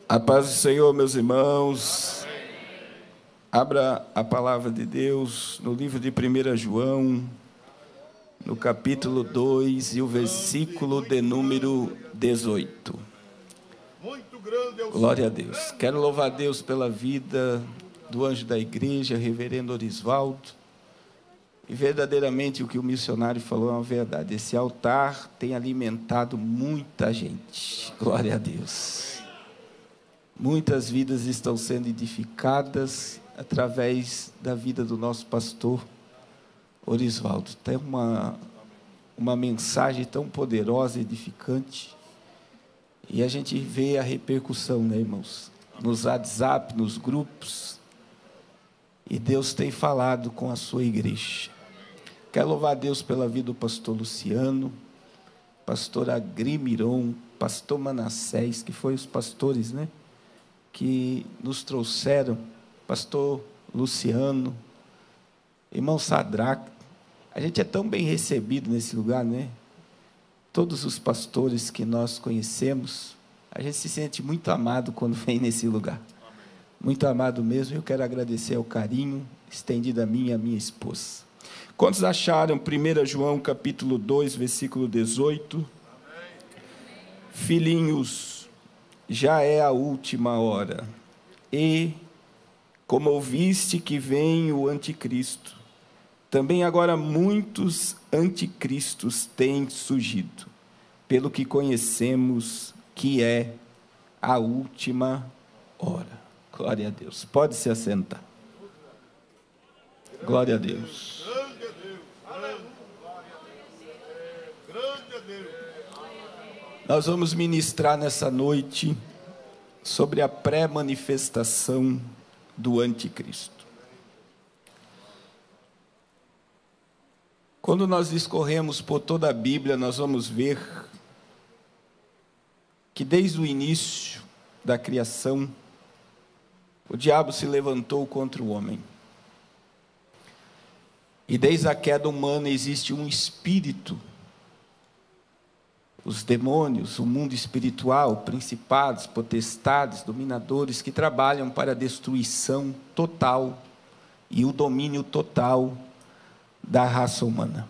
A paz do Senhor, meus irmãos. Abra a palavra de Deus no livro de 1 João, no capítulo 2 e o versículo de número 18. Glória a Deus. Quero louvar a Deus pela vida do anjo da igreja, reverendo Orisvaldo. E verdadeiramente o que o missionário falou é uma verdade. Esse altar tem alimentado muita gente. Glória a Deus. Muitas vidas estão sendo edificadas através da vida do nosso pastor Orisvaldo. Tem uma mensagem tão poderosa e edificante. E a gente vê a repercussão, né, irmãos? Nos WhatsApp, nos grupos. E Deus tem falado com a sua igreja. Quero louvar a Deus pela vida do pastor Luciano, pastor Agrimiron, pastor Manassés, que foram os pastores, né, que nos trouxeram, pastor Luciano, irmão Sadraque. A gente é tão bem recebido nesse lugar, né? Todos os pastores que nós conhecemos, a gente se sente muito amado quando vem nesse lugar. Muito amado mesmo. Eu quero agradecer ao carinho estendido a mim e a minha esposa. Quantos acharam 1 João capítulo 2, versículo 18? Filhinhos, já é a última hora. E, como ouviste que vem o anticristo, também agora muitos anticristos têm surgido, pelo que conhecemos que é a última hora. Glória a Deus. Pode se assentar. Glória a Deus. Nós vamos ministrar nessa noite sobre a pré-manifestação do anticristo. Quando nós discorremos por toda a Bíblia, nós vamos ver que desde o início da criação, o diabo se levantou contra o homem. E desde a queda humana existe um espírito, os demônios, o mundo espiritual, principados, potestades, dominadores, que trabalham para a destruição total e o domínio total da raça humana.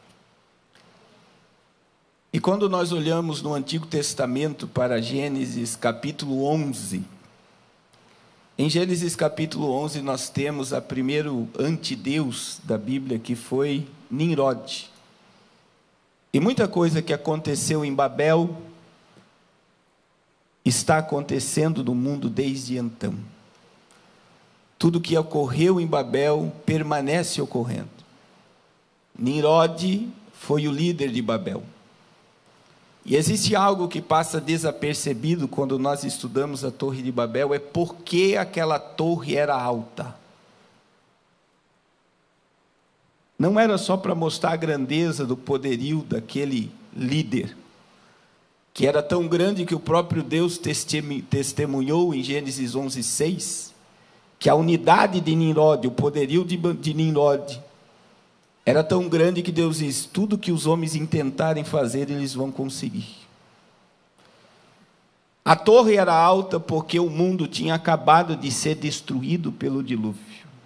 E quando nós olhamos no Antigo Testamento para Gênesis capítulo 11, em Gênesis capítulo 11 nós temos a primeiro antideus da Bíblia, que foi Nimrod. E muita coisa que aconteceu em Babel está acontecendo no mundo desde então. Tudo que ocorreu em Babel permanece ocorrendo. Nimrod foi o líder de Babel. E existe algo que passa desapercebido quando nós estudamos a Torre de Babel, é porque aquela torre era alta. Não era só para mostrar a grandeza do poderio daquele líder, que era tão grande que o próprio Deus testemunhou em Gênesis 11:6, que a unidade de Nimrod, o poderio de Nimrod, era tão grande que Deus diz: tudo que os homens intentarem fazer, eles vão conseguir. A torre era alta porque o mundo tinha acabado de ser destruído pelo dilúvio.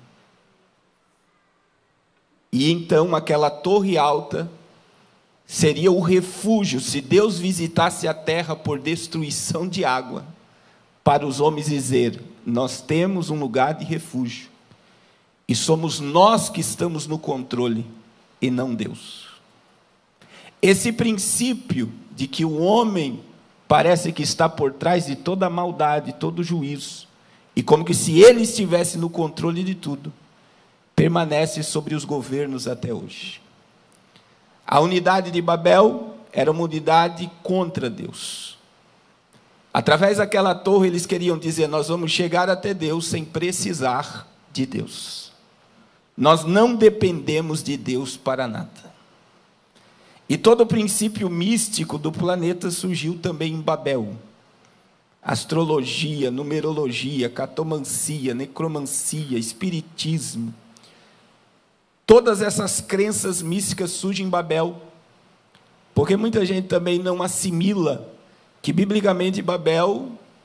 E então aquela torre alta seria o refúgio, se Deus visitasse a terra por destruição de água, para os homens dizer: nós temos um lugar de refúgio, e somos nós que estamos no controle, e não Deus. Esse princípio de que o homem parece que está por trás de toda a maldade, todo o juízo, e como que se ele estivesse no controle de tudo, permanece sobre os governos até hoje. A unidade de Babel era uma unidade contra Deus. Através daquela torre eles queriam dizer: nós vamos chegar até Deus sem precisar de Deus. Nós não dependemos de Deus para nada. E todo o princípio místico do planeta surgiu também em Babel. Astrologia, numerologia, cartomancia, necromancia, espiritismo. Todas essas crenças místicas surgem em Babel, porque muita gente também não assimila que biblicamente Babel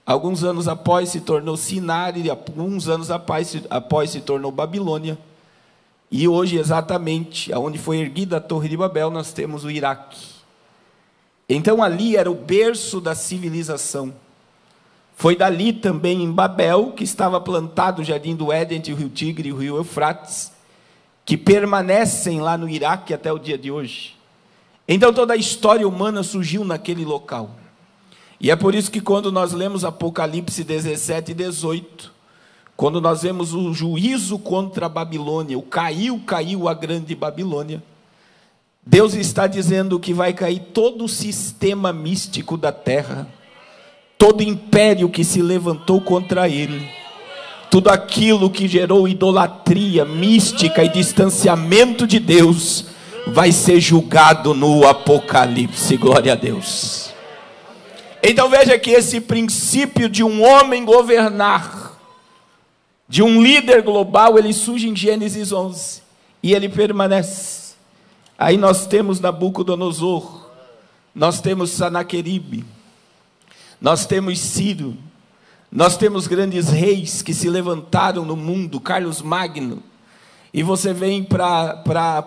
Alguns anos após se tornou Sinar, e alguns anos após se tornou Babilônia. E hoje, exatamente, onde foi erguida a Torre de Babel, nós temos o Iraque. Então ali era o berço da civilização. Foi dali também, em Babel, que estava plantado o Jardim do Éden, entre o rio Tigre e o rio Eufrates, que permanecem lá no Iraque até o dia de hoje. Então toda a história humana surgiu naquele local. E é por isso que quando nós lemos Apocalipse 17 e 18, quando nós vemos o juízo contra a Babilônia, o caiu a grande Babilônia, Deus está dizendo que vai cair todo o sistema místico da terra, todo império que se levantou contra ele, tudo aquilo que gerou idolatria mística e distanciamento de Deus, vai ser julgado no Apocalipse. Glória a Deus. Então veja que esse princípio de um homem governar, de um líder global, ele surge em Gênesis 11, e ele permanece. Aí nós temos Nabucodonosor, nós temos Sanaqueribe, nós temos Ciro, nós temos grandes reis que se levantaram no mundo, Carlos Magno, e você vem para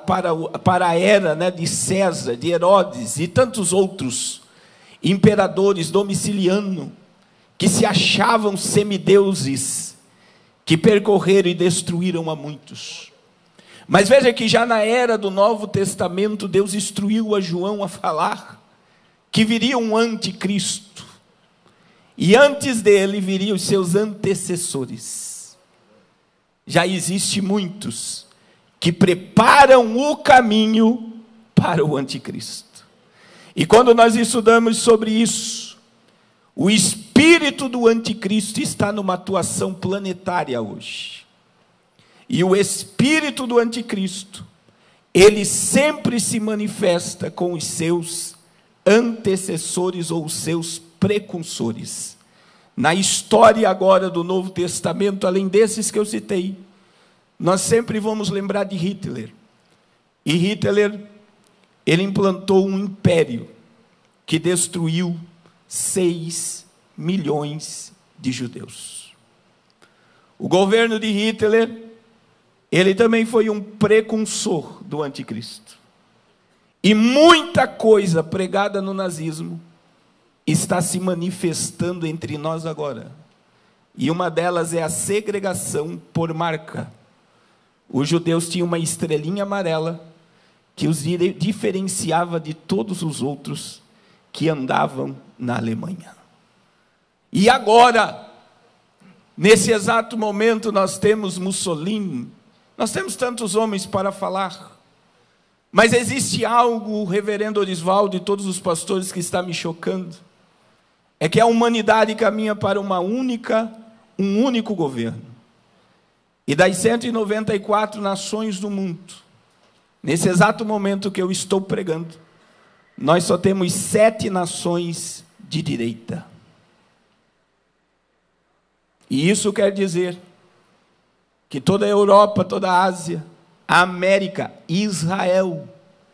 a era, né, de César, de Herodes e tantos outros imperadores, Domiciliano, que se achavam semideuses, que percorreram e destruíram a muitos. Mas veja que já na era do Novo Testamento, Deus instruiu a João a falar que viria um anticristo, e antes dele viriam os seus antecessores. Já existe muitos que preparam o caminho para o anticristo. E quando nós estudamos sobre isso, o espírito do anticristo está numa atuação planetária hoje. E o espírito do anticristo, ele sempre se manifesta com os seus antecessores ou os seus precursores. Na história agora do Novo Testamento, além desses que eu citei, nós sempre vamos lembrar de Hitler. E Hitler, ele implantou um império que destruiu 6 milhões de judeus. O governo de Hitler, ele também foi um precursor do anticristo. E muita coisa pregada no nazismo está se manifestando entre nós agora. E uma delas é a segregação por marca. Os judeus tinham uma estrelinha amarela que os diferenciava de todos os outros que andavam na Alemanha. E agora, nesse exato momento, nós temos Mussolini, nós temos tantos homens para falar, mas existe algo, reverendo Orisvaldo e todos os pastores, que está me chocando, é que a humanidade caminha para um único governo. E das 194 nações do mundo, nesse exato momento que eu estou pregando, nós só temos 7 nações de direita. E isso quer dizer que toda a Europa, toda a Ásia, a América, Israel,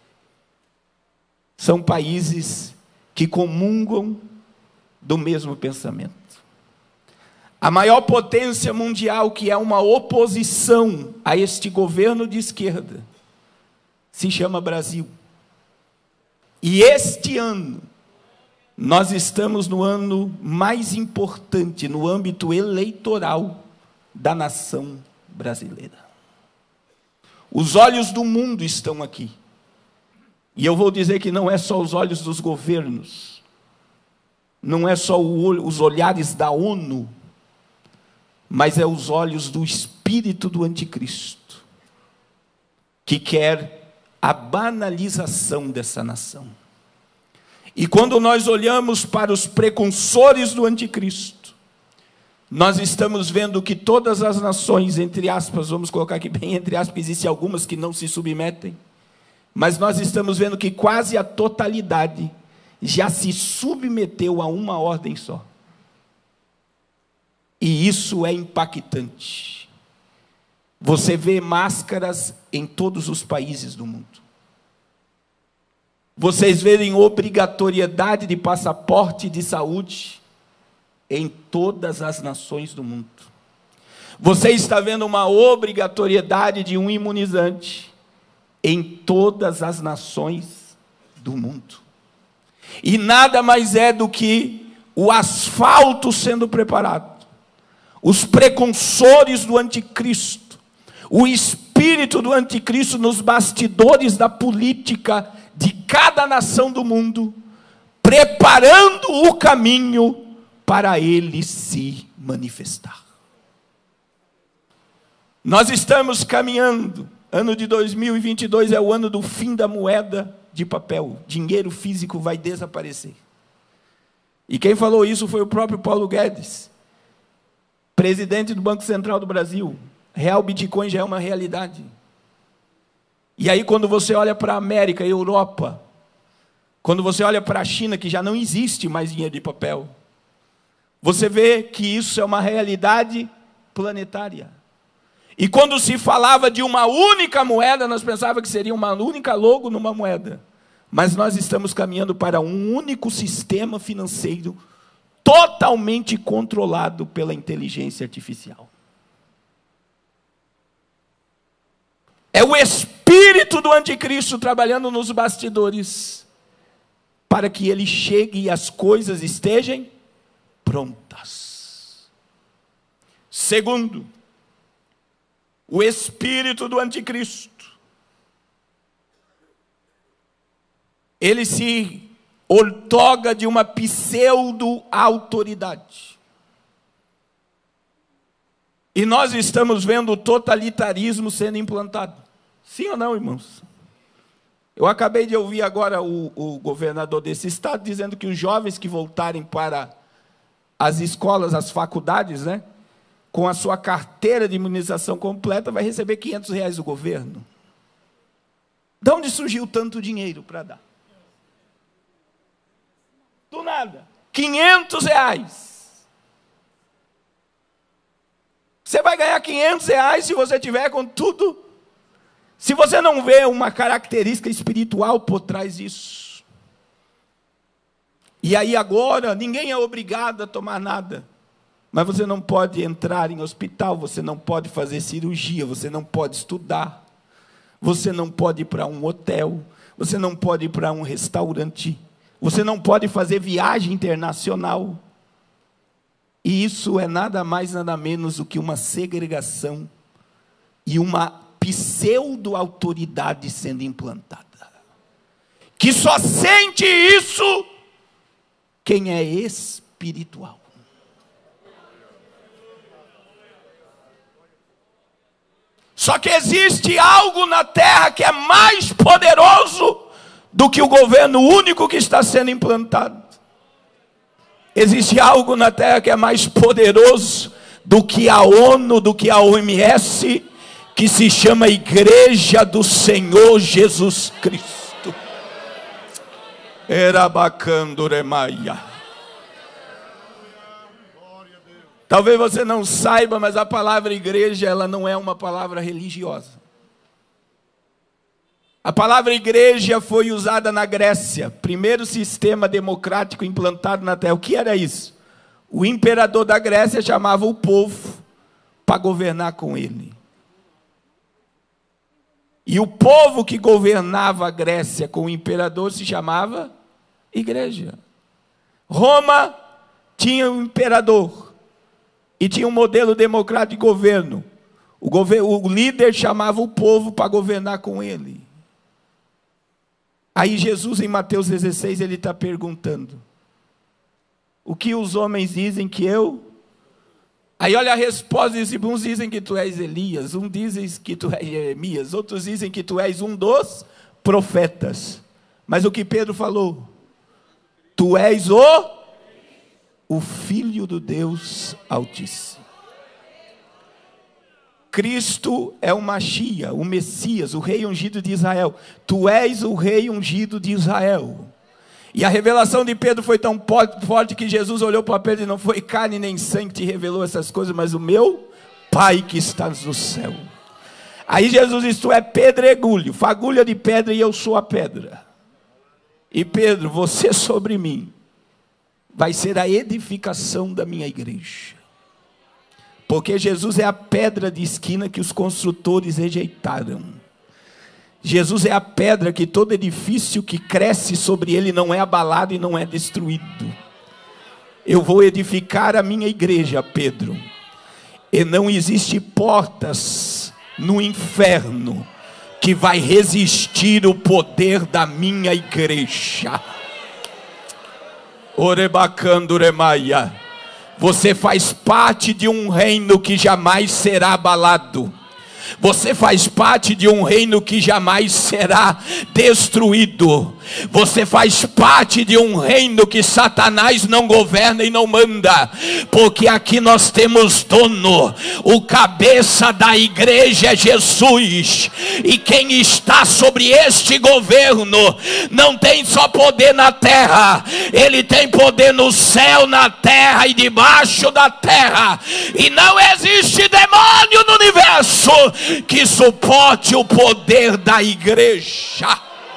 são países que comungam do mesmo pensamento. A maior potência mundial, que é uma oposição a este governo de esquerda, se chama Brasil. E este ano, nós estamos no ano mais importante no âmbito eleitoral da nação brasileira. Os olhos do mundo estão aqui. E eu vou dizer que não é só os olhos dos governos, não é só os olhares da ONU, mas é os olhos do espírito do anticristo, que quer a banalização dessa nação. E quando nós olhamos para os precursores do anticristo, nós estamos vendo que todas as nações, entre aspas, vamos colocar aqui bem entre aspas, existem algumas que não se submetem, mas nós estamos vendo que quase a totalidade já se submeteu a uma ordem só. E isso é impactante. Você vê máscaras em todos os países do mundo. Vocês verem obrigatoriedade de passaporte de saúde em todas as nações do mundo. Você está vendo uma obrigatoriedade de um imunizante em todas as nações do mundo. E nada mais é do que o asfalto sendo preparado, os precursores do anticristo, o espírito do anticristo nos bastidores da política de cada nação do mundo, preparando o caminho para ele se manifestar. Nós estamos caminhando, ano de 2022 é o ano do fim da moeda de papel, dinheiro físico vai desaparecer. E quem falou isso foi o próprio Paulo Guedes, presidente do Banco Central do Brasil. Real Bitcoin já é uma realidade. E aí quando você olha para a América e Europa, quando você olha para a China, que já não existe mais dinheiro de papel, você vê que isso é uma realidade planetária. E quando se falava de uma única moeda, nós pensávamos que seria uma única logo numa moeda. Mas nós estamos caminhando para um único sistema financeiro totalmente controlado pela inteligência artificial. É o espírito do anticristo trabalhando nos bastidores para que ele chegue e as coisas estejam prontas. Segundo, o espírito do anticristo, ele se outorga de uma pseudo-autoridade. E nós estamos vendo o totalitarismo sendo implantado. Sim ou não, irmãos? Eu acabei de ouvir agora o governador desse estado dizendo que os jovens que voltarem para as escolas, as faculdades, né, com a sua carteira de imunização completa, vai receber R$500 do governo. De onde surgiu tanto dinheiro para dar? Do nada. R$500. Você vai ganhar R$500 se você tiver com tudo. Se você não vê uma característica espiritual por trás disso. E aí agora, ninguém é obrigado a tomar nada. Mas você não pode entrar em hospital, você não pode fazer cirurgia, você não pode estudar. Você não pode ir para um hotel, você não pode ir para um restaurante. Você não pode fazer viagem internacional. E isso é nada mais, nada menos do que uma segregação e uma pseudo-autoridade sendo implantada. Que só sente isso quem é espiritual. Só que existe algo na terra que é mais poderoso do que o governo único que está sendo implantado. Existe algo na terra que é mais poderoso do que a ONU, do que a OMS, que se chama Igreja do Senhor Jesus Cristo. Erabacanduremaia. Talvez você não saiba, mas a palavra igreja, ela não é uma palavra religiosa. A palavra igreja foi usada na Grécia, primeiro sistema democrático implantado na terra. O que era isso? O imperador da Grécia chamava o povo para governar com ele. E o povo que governava a Grécia com o imperador se chamava igreja. Roma tinha um imperador e tinha um modelo democrático de governo. O líder chamava o povo para governar com ele. Aí Jesus, em Mateus 16, ele está perguntando: o que os homens dizem que eu? Aí olha a resposta, uns dizem que tu és Elias, uns dizem que tu és Jeremias, outros dizem que tu és um dos profetas. Mas o que Pedro falou? Tu és o Filho do Deus Altíssimo. Cristo é o Machia, o Messias, o Rei ungido de Israel. Tu és o Rei ungido de Israel. E a revelação de Pedro foi tão forte que Jesus olhou para Pedro e não foi carne nem sangue que te revelou essas coisas, mas o meu Pai que está no céu. Aí Jesus disse: tu é pedregulho, fagulha de pedra, e eu sou a pedra. E Pedro, você sobre mim vai ser a edificação da minha igreja. Porque Jesus é a pedra de esquina que os construtores rejeitaram. Jesus é a pedra que todo edifício que cresce sobre ele não é abalado e não é destruído. Eu vou edificar a minha igreja, Pedro. E não existe portas no inferno que vai resistir o poder da minha igreja. Orebacanduremaia. Você faz parte de um reino que jamais será abalado. Você faz parte de um reino que jamais será destruído. Você faz parte de um reino que Satanás não governa e não manda. Porque aqui nós temos dono. O cabeça da igreja é Jesus. E quem está sobre este governo não tem só poder na terra. Ele tem poder no céu, na terra e debaixo da terra. E não existe demônio no universo que suporte o poder da igreja.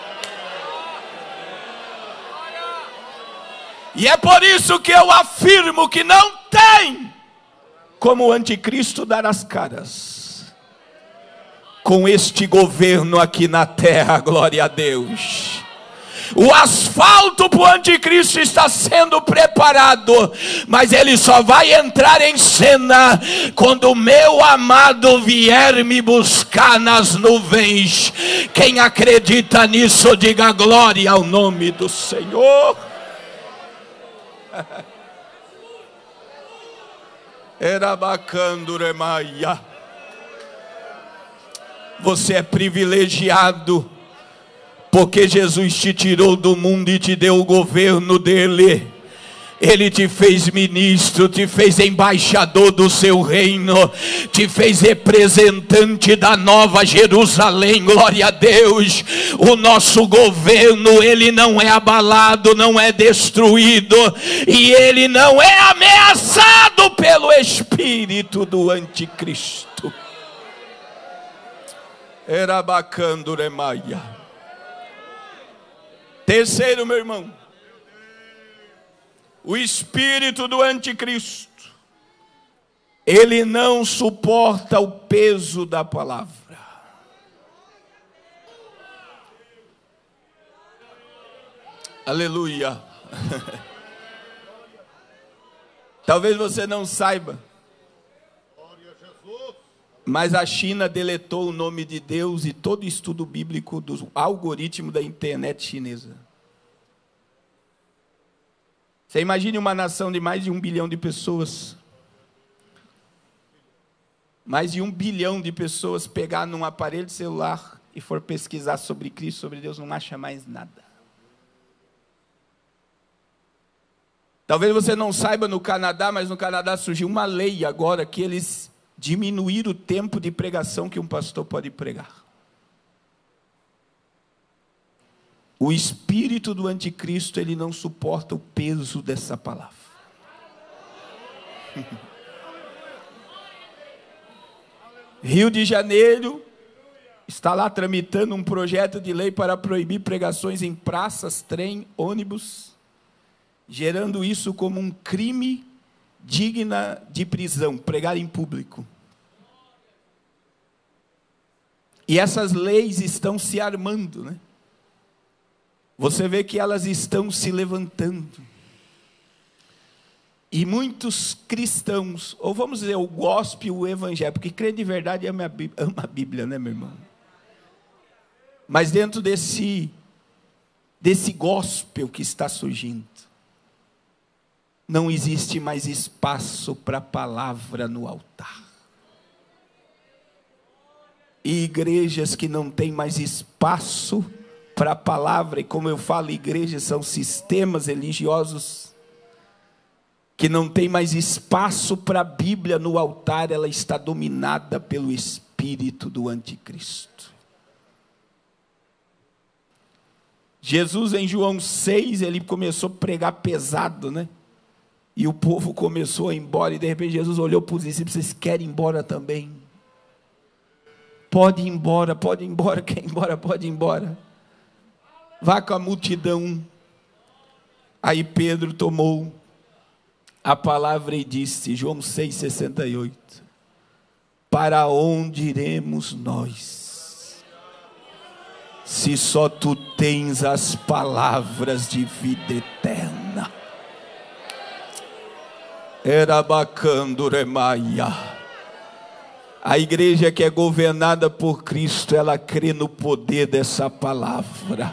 E é por isso que eu afirmo que não tem como o anticristo dar as caras com este governo aqui na terra, glória a Deus. O asfalto para o anticristo está sendo preparado, mas ele só vai entrar em cena quando o meu amado vier me buscar nas nuvens. Quem acredita nisso, diga glória ao nome do Senhor. Erabacanduremaia. Você é privilegiado, porque Jesus te tirou do mundo e te deu o governo dele. Ele te fez ministro, te fez embaixador do seu reino, te fez representante da nova Jerusalém, glória a Deus. O nosso governo, ele não é abalado, não é destruído, e ele não é ameaçado pelo espírito do anticristo. Erabacanduremaia. Terceiro, meu irmão, o espírito do anticristo, ele não suporta o peso da palavra. Aleluia. Talvez você não saiba, mas a China deletou o nome de Deus e todo estudo bíblico do algoritmo da internet chinesa. Você imagine uma nação de mais de 1 bilhão de pessoas. Mais de 1 bilhão de pessoas pegar num aparelho de celular e for pesquisar sobre Cristo, sobre Deus, não acha mais nada. Talvez você não saiba no Canadá, mas no Canadá surgiu uma lei agora que eles diminuíram o tempo de pregação que um pastor pode pregar. O espírito do anticristo, ele não suporta o peso dessa palavra. Rio de Janeiro está lá tramitando um projeto de lei para proibir pregações em praças, trem, ônibus, gerando isso como um crime digna de prisão, pregar em público. E essas leis estão se armando, né? Você vê que elas estão se levantando. E muitos cristãos, ou vamos dizer, o gospel, o evangelho, porque crer de verdade ama a Bíblia, né, meu irmão? Mas dentro desse gospel que está surgindo, não existe mais espaço para a palavra no altar. E igrejas que não têm mais espaço para a palavra, e como eu falo, igrejas são sistemas religiosos que não tem mais espaço para a Bíblia no altar, ela está dominada pelo espírito do anticristo. Jesus em João 6, ele começou a pregar pesado, né? E o povo começou a ir embora, e de repente Jesus olhou para os discípulos: vocês querem ir embora também? Pode ir embora, quer ir embora, pode ir embora. Vá com a multidão. Aí Pedro tomou a palavra e disse, João 6,68, para onde iremos nós, se só tu tens as palavras de vida eterna? Era bacando remaia. A igreja que é governada por Cristo, ela crê no poder dessa palavra.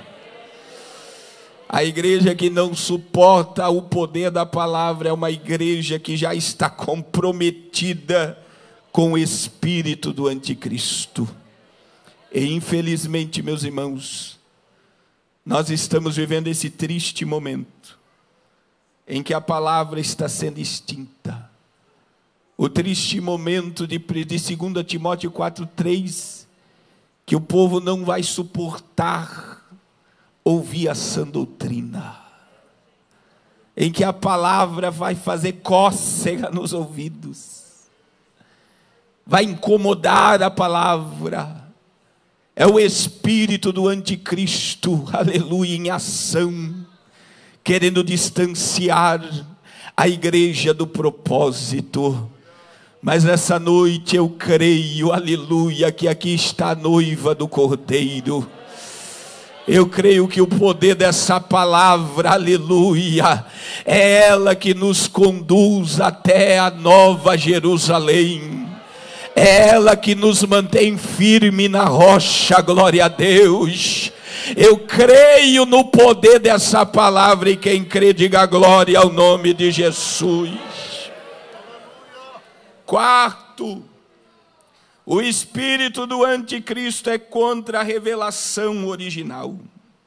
A igreja que não suporta o poder da palavra é uma igreja que já está comprometida com o espírito do anticristo. E infelizmente, meus irmãos, nós estamos vivendo esse triste momento em que a palavra está sendo extinta. O triste momento de 2 Timóteo 4,3, que o povo não vai suportar ouvir a sã doutrina, em que a palavra vai fazer cócega nos ouvidos, vai incomodar a palavra. É o espírito do anticristo, aleluia, em ação, querendo distanciar a igreja do propósito. Mas nessa noite eu creio, aleluia, que aqui está a noiva do Cordeiro. Eu creio que o poder dessa palavra, aleluia, é ela que nos conduz até a nova Jerusalém. É ela que nos mantém firme na rocha, glória a Deus. Eu creio no poder dessa palavra, e quem crê diga glória ao nome de Jesus. Quarto, o espírito do anticristo é contra a revelação original.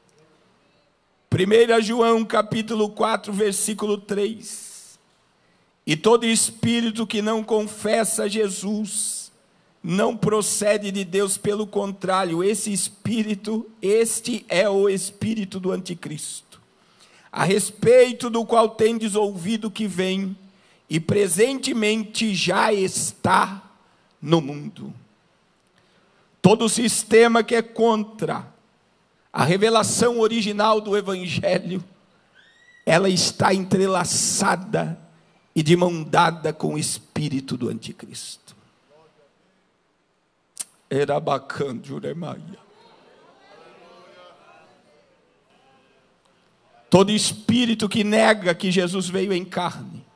1 João capítulo 4, versículo 3. E todo espírito que não confessa Jesus não procede de Deus, pelo contrário, este é o espírito do anticristo, a respeito do qual tendes ouvido que vem, e presentemente já está no mundo. Todo sistema que é contra a revelação original do Evangelho, ela está entrelaçada e de mão dada com o espírito do anticristo. Era bacana, Juremaia. Todo espírito que nega que Jesus veio em carne.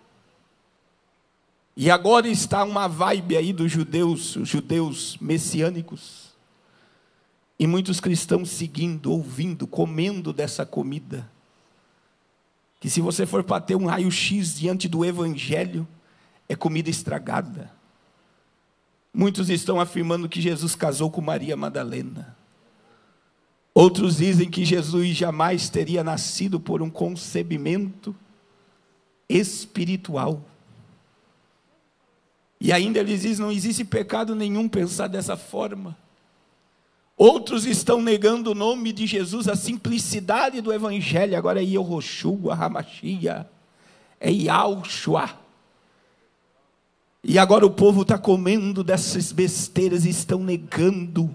E agora está uma vibe aí dos judeus, os judeus messiânicos. E muitos cristãos seguindo, ouvindo, comendo dessa comida. Que se você for bater um raio-x diante do Evangelho, é comida estragada. Muitos estão afirmando que Jesus casou com Maria Madalena. Outros dizem que Jesus jamais teria nascido por um concebimento espiritual. E ainda eles dizem, não existe pecado nenhum pensar dessa forma. Outros estão negando o nome de Jesus, a simplicidade do Evangelho. Agora é Yehoshua, Hamashia, é Yahushua. E agora o povo está comendo dessas besteiras e estão negando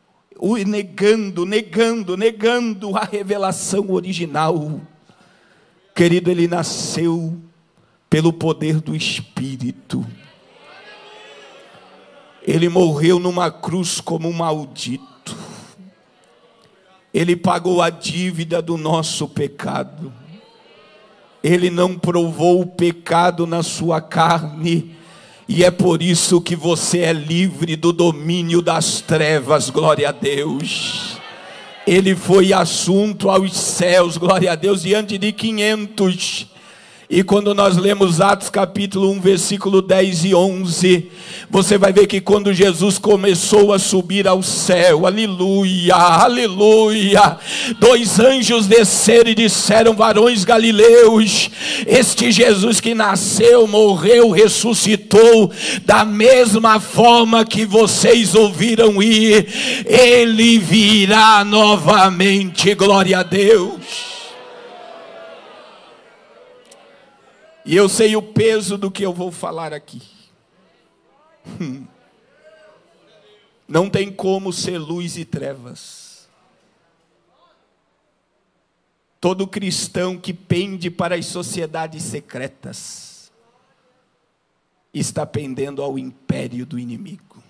a revelação original. Querido, ele nasceu pelo poder do Espírito. Ele morreu numa cruz como um maldito. Ele pagou a dívida do nosso pecado. Ele não provou o pecado na sua carne. E é por isso que você é livre do domínio das trevas, glória a Deus. Ele foi assunto aos céus, glória a Deus, diante de 500. E quando nós lemos Atos capítulo 1, versículo 10 e 11, você vai ver que quando Jesus começou a subir ao céu, aleluia, aleluia, 2 anjos desceram e disseram, varões galileus, este Jesus que nasceu, morreu, ressuscitou, da mesma forma que vocês ouviram ir, ele virá novamente, glória a Deus. E eu sei o peso do que eu vou falar aqui. Não tem como ser luz e trevas. Todo cristão que pende para as sociedades secretas, está pendendo ao império do inimigo.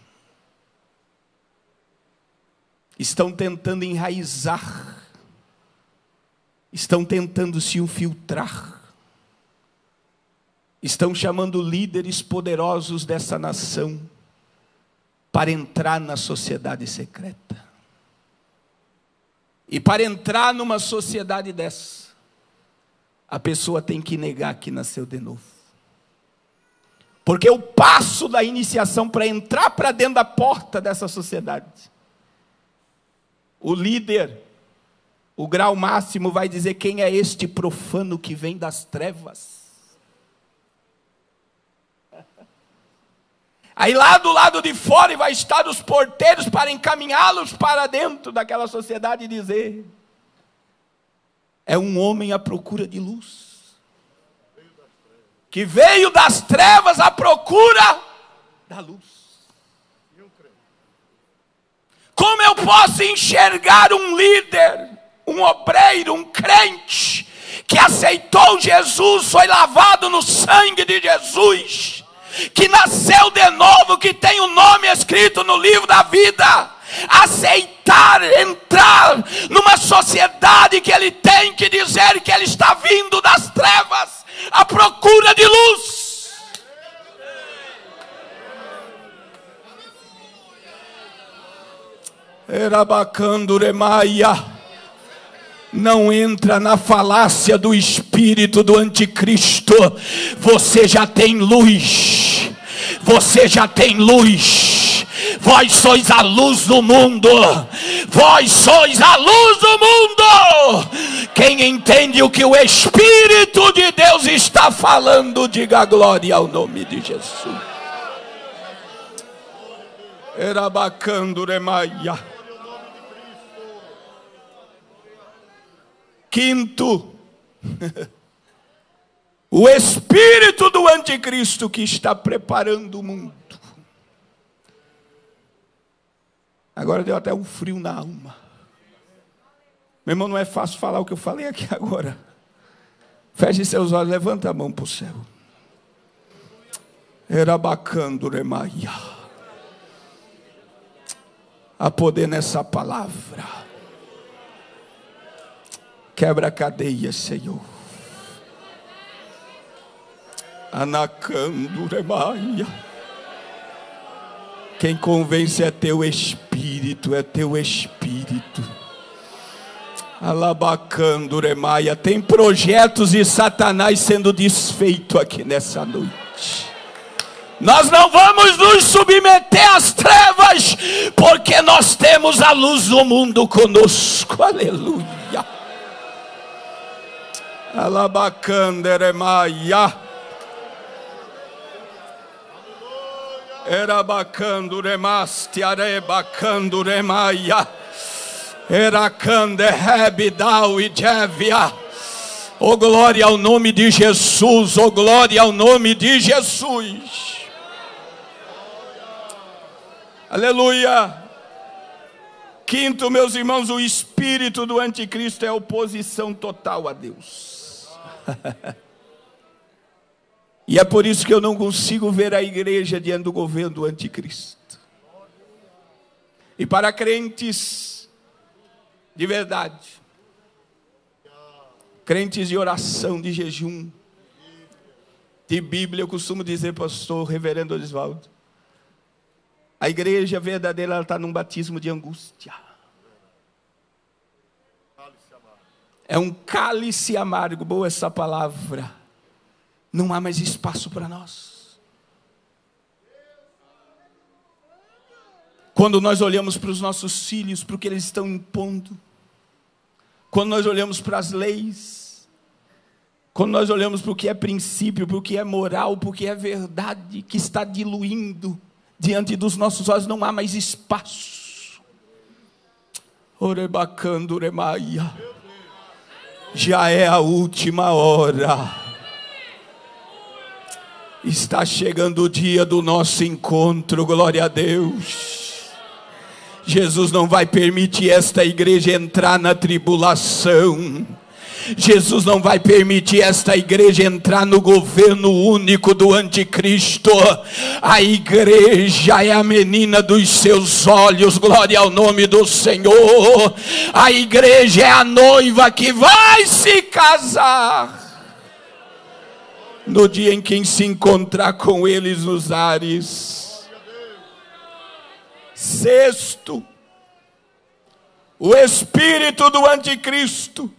Estão tentando enraizar, estão tentando se infiltrar, estão chamando líderes poderosos dessa nação para entrar na sociedade secreta. E para entrar numa sociedade dessa, a pessoa tem que negar que nasceu de novo. Porque o passo da iniciação para entrar para dentro da porta dessa sociedade, o líder, o grau máximo vai dizer: quem é este profano que vem das trevas? Aí lá do lado de fora vai estar os porteiros para encaminhá-los para dentro daquela sociedade e dizer: é um homem à procura de luz, que veio das trevas à procura da luz. Como eu posso enxergar um líder, um obreiro, um crente, que aceitou Jesus, foi lavado no sangue de Jesus, que nasceu de novo, que tem o nome escrito no livro da vida, aceitar entrar numa sociedade que ele tem que dizer que ele está vindo das trevas à procura de luz? Não entra na falácia do espírito do anticristo. Você já tem luz, você já tem luz. Vós sois a luz do mundo, vós sois a luz do mundo. Quem entende o que o Espírito de Deus está falando, diga glória ao nome de Jesus. Erabacanduremaia. Quinto, o espírito do anticristo que está preparando o mundo. Agora deu até um frio na alma. Meu irmão, não é fácil falar o que eu falei aqui agora. Feche seus olhos, levanta a mão para o céu. Erabacanduremaia. Há poder nessa palavra. Quebra a cadeia, Senhor. Anacanduremaia. Quem convence é teu espírito, é teu espírito. Alabacanduremaia. Tem projetos de Satanás sendo desfeito aqui nessa noite. Nós não vamos nos submeter às trevas, porque nós temos a luz do mundo conosco. Aleluia. Alabacanderemaia. Erabacanduremaste arebacanduremaia. Eracanderrebidau e Jévia. Oh, glória ao nome de Jesus. Oh, glória ao nome de Jesus. Aleluia. Quinto, meus irmãos, o espírito do anticristo é oposição total a Deus. E é por isso que eu não consigo ver a igreja diante do governo do anticristo. E para crentes de verdade, crentes de oração, de jejum, de Bíblia, eu costumo dizer, pastor reverendo Osvaldo, a igreja verdadeira está num batismo de angústia. É um cálice amargo. Boa essa palavra. Não há mais espaço para nós. Quando nós olhamos para os nossos filhos, para o que eles estão impondo, quando nós olhamos para as leis, quando nós olhamos para o que é princípio, para o que é moral, para o que é verdade, que está diluindo diante dos nossos olhos, não há mais espaço. Orebacanduremaia. Já é a última hora. Está chegando o dia do nosso encontro, glória a Deus. Jesus não vai permitir esta igreja entrar na tribulação. Jesus não vai permitir esta igreja entrar no governo único do anticristo. A igreja é a menina dos seus olhos, glória ao nome do Senhor. A igreja é a noiva que vai se casar no dia em que se encontrar com eles nos ares. Sexto, o espírito do anticristo,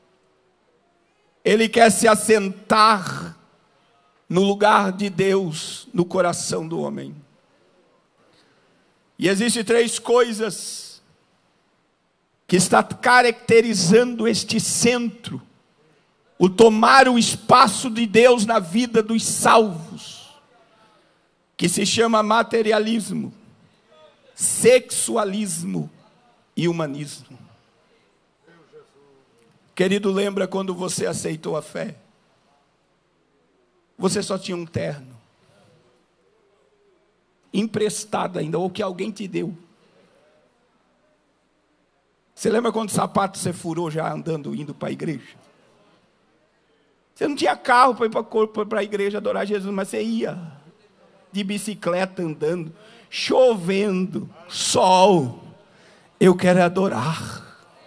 ele quer se assentar no lugar de Deus, no coração do homem. E existem três coisas que está caracterizando este centro: o tomar o espaço de Deus na vida dos salvos, que se chama materialismo, sexualismo e humanismo. Querido, lembra quando você aceitou a fé? Você só tinha um terno, emprestado ainda, ou que alguém te deu. Você lembra quantos sapatos você furou já andando, indo para a igreja? Você não tinha carro para ir para a igreja adorar Jesus, mas você ia de bicicleta andando, chovendo, sol. Eu quero adorar.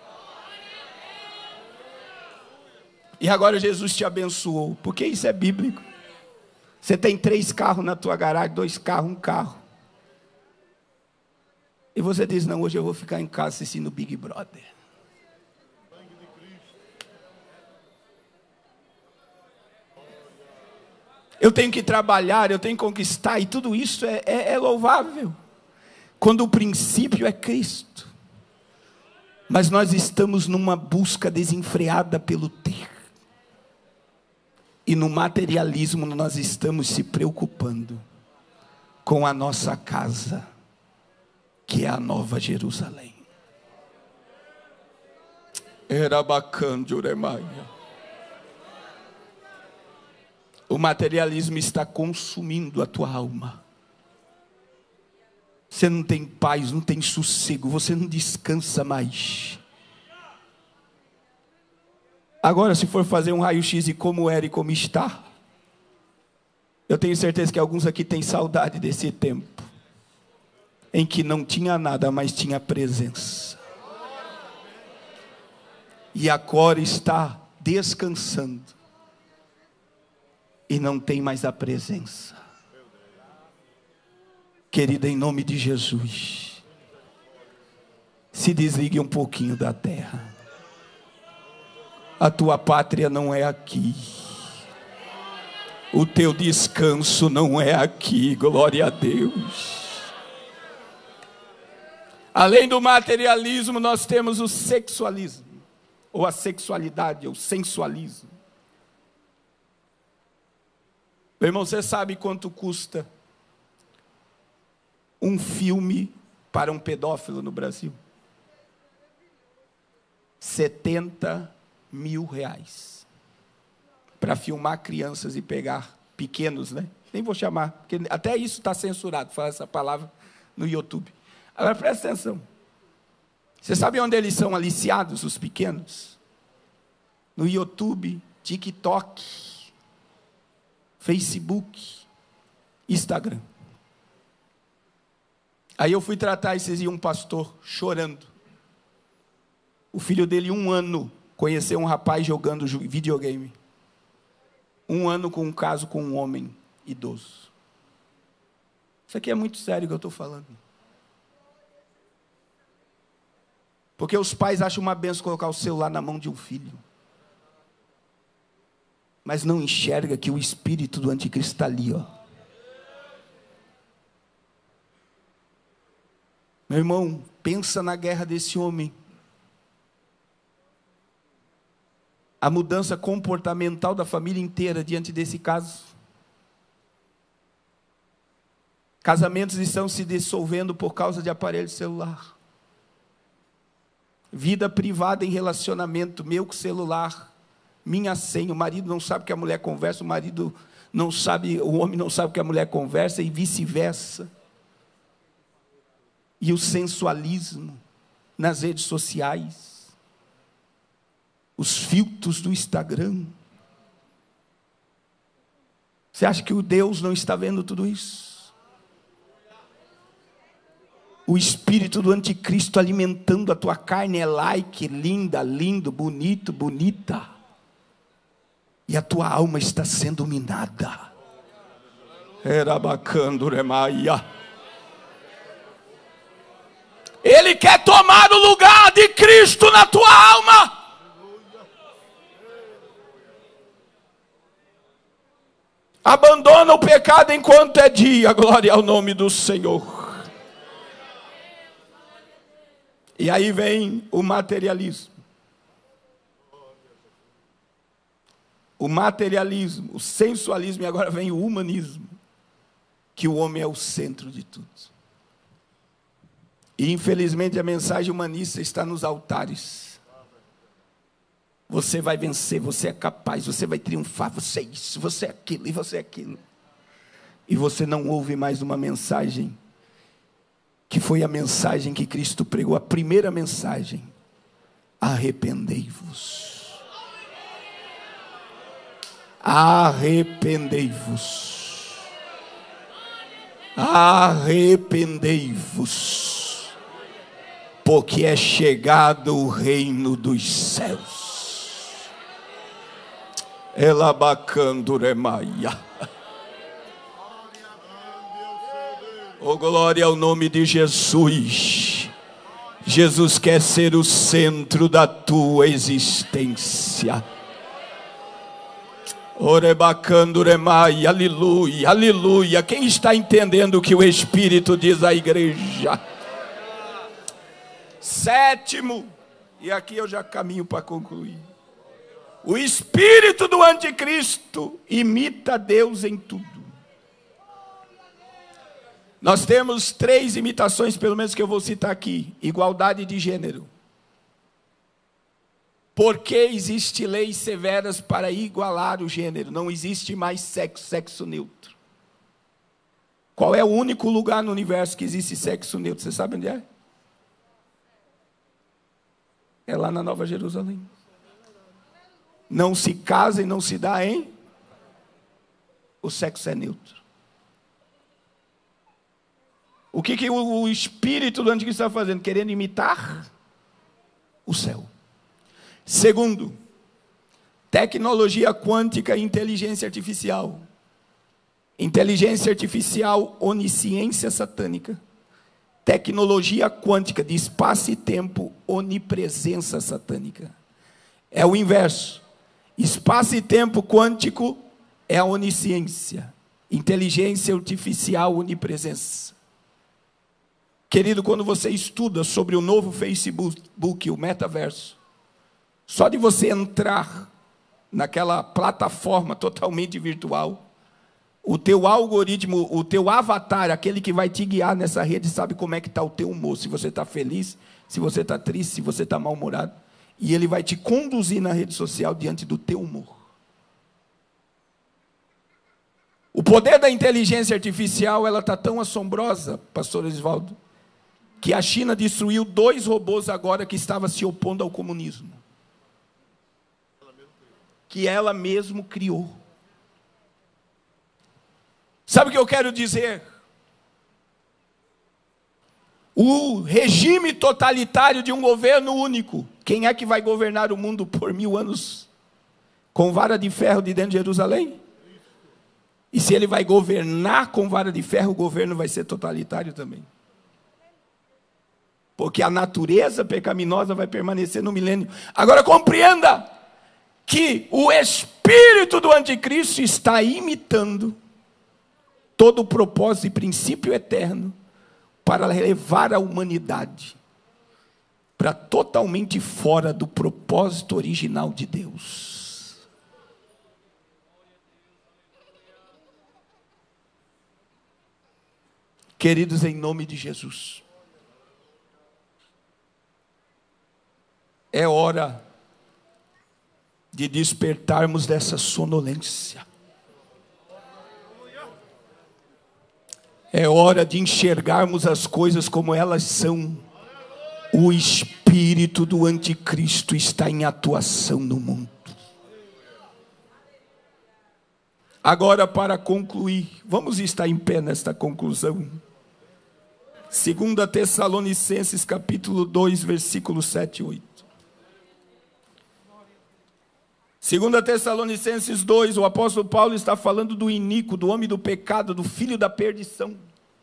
E agora Jesus te abençoou, porque isso é bíblico. Você tem 3 carros na tua garagem, 2 carros, 1 carro. E você diz: não, hoje eu vou ficar em casa assistindo Big Brother. Eu tenho que trabalhar, eu tenho que conquistar, e tudo isso é louvável, quando o princípio é Cristo. Mas nós estamos numa busca desenfreada pelo ter. E no materialismo nós estamos se preocupando com a nossa casa, que é a Nova Jerusalém. Era bacana, Juremaia. O materialismo está consumindo a tua alma. Você não tem paz, não tem sossego, você não descansa mais. Agora, se for fazer um raio-x de como era e como está, eu tenho certeza que alguns aqui têm saudade desse tempo, em que não tinha nada, mas tinha presença. E agora está descansando, e não tem mais a presença. Querida, em nome de Jesus, se desligue um pouquinho da terra. A tua pátria não é aqui. O teu descanso não é aqui. Glória a Deus. Além do materialismo, nós temos o sexualismo, ou a sexualidade, ou sensualismo. Meu irmão, você sabe quanto custa um filme para um pedófilo no Brasil? R$70 mil para filmar crianças e pegar pequenos, né? Nem vou chamar, porque até isso está censurado, falar essa palavra no YouTube. Agora presta atenção. Você sabe onde eles são aliciados, os pequenos? No YouTube, TikTok, Facebook, Instagram. Aí eu fui tratar esses dias um pastor chorando. O filho dele, 1 ano, conheceu um rapaz jogando videogame. 1 ano com um caso com um homem idoso. Isso aqui é muito sério que eu estou falando. Porque os pais acham uma benção colocar o celular na mão de um filho, mas não enxerga que o espírito do anticristo está ali, ó. Meu irmão, pensa na guerra desse homem. A mudança comportamental da família inteira diante desse caso. Casamentos estão se dissolvendo por causa de aparelho celular. Vida privada em relacionamento, meu com celular, minha senha. O marido não sabe que a mulher conversa, o marido não sabe, o homem não sabe que a mulher conversa, e vice-versa. E o sensualismo nas redes sociais. os filtros do Instagram. Você acha que o Deus não está vendo tudo isso? O espírito do anticristo alimentando a tua carne é like, linda, lindo, bonito, bonita. E a tua alma está sendo minada. Ele quer tomar o lugar de Cristo na tua alma. Abandona o pecado enquanto é dia. Glória ao nome do Senhor. E aí vem o materialismo. O materialismo, o sensualismo, e agora vem o humanismo. Que o homem é o centro de tudo. E infelizmente a mensagem humanista está nos altares. Você vai vencer, você é capaz, você vai triunfar, você é isso, você é aquilo e você é aquilo. E você não ouve mais uma mensagem, que foi a mensagem que Cristo pregou, a primeira mensagem. Arrependei-vos. Arrependei-vos. Arrependei-vos. Porque é chegado o reino dos céus. Elabacanduremaia. Oh, glória ao nome de Jesus. Jesus quer ser o centro da tua existência. Orebacanduremaia, aleluia, aleluia. Quem está entendendo o que o Espírito diz à igreja? Sétimo, e aqui eu já caminho para concluir. O espírito do anticristo imita Deus em tudo. Nós temos 3 imitações, pelo menos que eu vou citar aqui. Igualdade de gênero. Porque existe leis severas para igualar o gênero. Não existe mais sexo neutro. Qual é o único lugar no universo que existe sexo neutro? Você sabe onde é? É lá na Nova Jerusalém. Não se casa e não se dá em. O sexo é neutro. O que o espírito do anticristo está fazendo? Querendo imitar o céu. Segundo, tecnologia quântica e inteligência artificial. Inteligência artificial, onisciência satânica. Tecnologia quântica de espaço e tempo, onipresença satânica. É o inverso. Espaço e tempo quântico é a onisciência. Inteligência artificial, onipresença. Querido, quando você estuda sobre o novo Facebook, o metaverso, só de você entrar naquela plataforma totalmente virtual, o teu algoritmo, o teu avatar, aquele que vai te guiar nessa rede, sabe como é que está o teu humor, se você está feliz, se você está triste, se você está mal-humorado, e ele vai te conduzir na rede social diante do teu humor. O poder da inteligência artificial, ela está tão assombrosa, pastor Osvaldo, que a China destruiu 2 robôs agora que estavam se opondo ao comunismo. Que ela mesmo criou. Sabe o que eu quero dizer? O regime totalitário de um governo único. Quem é que vai governar o mundo por 1000 anos? Com vara de ferro de dentro de Jerusalém? E se ele vai governar com vara de ferro, o governo vai ser totalitário também. Porque a natureza pecaminosa vai permanecer no milênio. Agora compreenda que o espírito do anticristo está imitando todo o propósito e princípio eterno para levar a humanidade para totalmente fora do propósito original de Deus. Queridos, em nome de Jesus, é hora de despertarmos dessa sonolência. É hora de enxergarmos as coisas como elas são. O Espírito espírito do anticristo está em atuação no mundo. Agora, para concluir, vamos estar em pé nesta conclusão. 2 Tessalonicenses capítulo 2, versículos 7 e 8. 2 Tessalonicenses 2, o apóstolo Paulo está falando do iníquo, do homem do pecado, do filho da perdição.